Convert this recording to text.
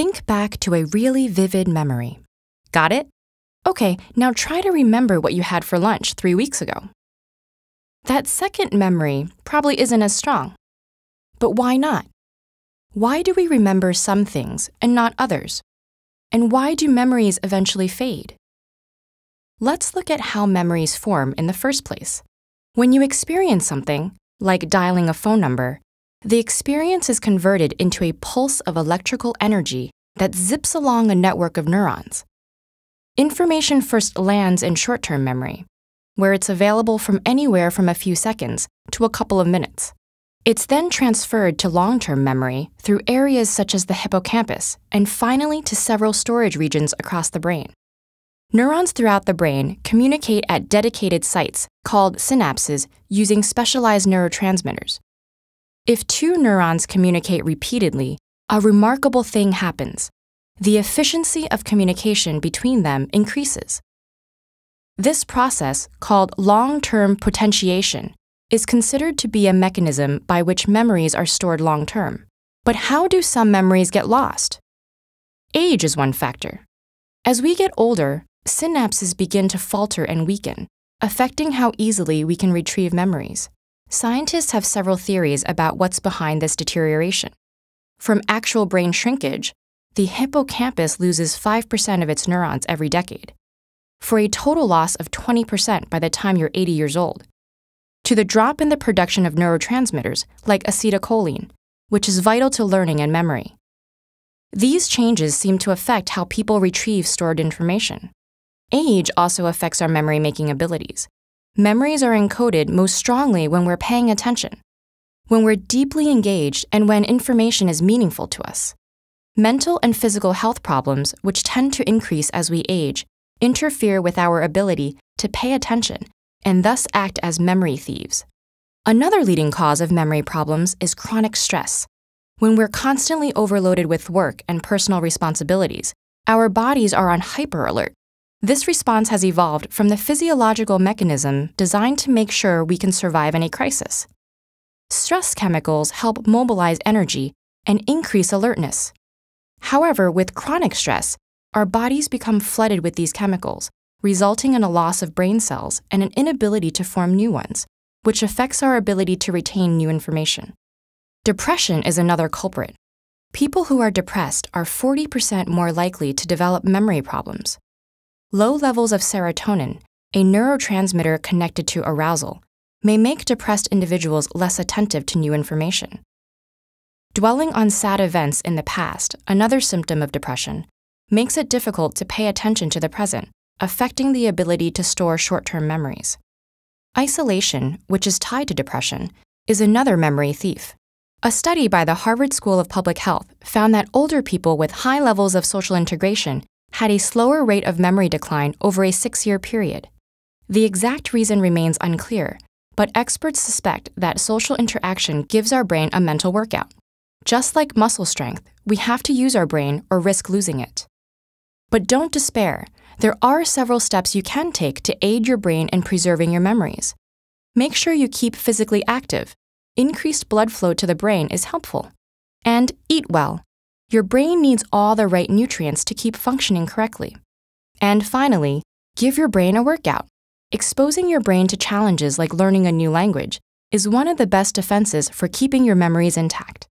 Think back to a really vivid memory. Got it? Okay, now try to remember what you had for lunch 3 weeks ago. That second memory probably isn't as strong. But why not? Why do we remember some things and not others? And why do memories eventually fade? Let's look at how memories form in the first place. When you experience something, like dialing a phone number, the experience is converted into a pulse of electrical energy that zips along a network of neurons. Information first lands in short-term memory, where it's available from anywhere from a few seconds to a couple of minutes. It's then transferred to long-term memory through areas such as the hippocampus and finally to several storage regions across the brain. Neurons throughout the brain communicate at dedicated sites called synapses using specialized neurotransmitters. If two neurons communicate repeatedly, a remarkable thing happens. The efficiency of communication between them increases. This process, called long-term potentiation, is considered to be a mechanism by which memories are stored long-term. But how do some memories get lost? Age is one factor. As we get older, synapses begin to falter and weaken, affecting how easily we can retrieve memories. Scientists have several theories about what's behind this deterioration. From actual brain shrinkage, the hippocampus loses 5% of its neurons every decade, for a total loss of 20% by the time you're 80 years old, to the drop in the production of neurotransmitters like acetylcholine, which is vital to learning and memory. These changes seem to affect how people retrieve stored information. Age also affects our memory-making abilities. Memories are encoded most strongly when we're paying attention, when we're deeply engaged, and when information is meaningful to us. Mental and physical health problems, which tend to increase as we age, interfere with our ability to pay attention and thus act as memory thieves. Another leading cause of memory problems is chronic stress. When we're constantly overloaded with work and personal responsibilities, our bodies are on hyper alert. This response has evolved from the physiological mechanism designed to make sure we can survive any crisis. Stress chemicals help mobilize energy and increase alertness. However, with chronic stress, our bodies become flooded with these chemicals, resulting in a loss of brain cells and an inability to form new ones, which affects our ability to retain new information. Depression is another culprit. People who are depressed are 40% more likely to develop memory problems. Low levels of serotonin, a neurotransmitter connected to arousal, may make depressed individuals less attentive to new information. Dwelling on sad events in the past, another symptom of depression, makes it difficult to pay attention to the present, affecting the ability to store short-term memories. Isolation, which is tied to depression, is another memory thief. A study by the Harvard School of Public Health found that older people with high levels of social integration had a slower rate of memory decline over a 6-year period. The exact reason remains unclear, but experts suspect that social interaction gives our brain a mental workout. Just like muscle strength, we have to use our brain or risk losing it. But don't despair. There are several steps you can take to aid your brain in preserving your memories. Make sure you keep physically active. Increased blood flow to the brain is helpful. And eat well. Your brain needs all the right nutrients to keep functioning correctly. And finally, give your brain a workout. Exposing your brain to challenges like learning a new language is one of the best defenses for keeping your memories intact.